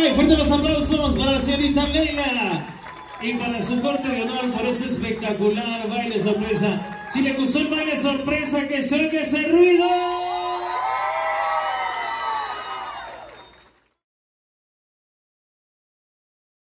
Ay, fuerte los aplausos para la señorita Leila y para su corte de honor por este espectacular baile sorpresa. Si le gustó el baile sorpresa, que se oiga ese ruido.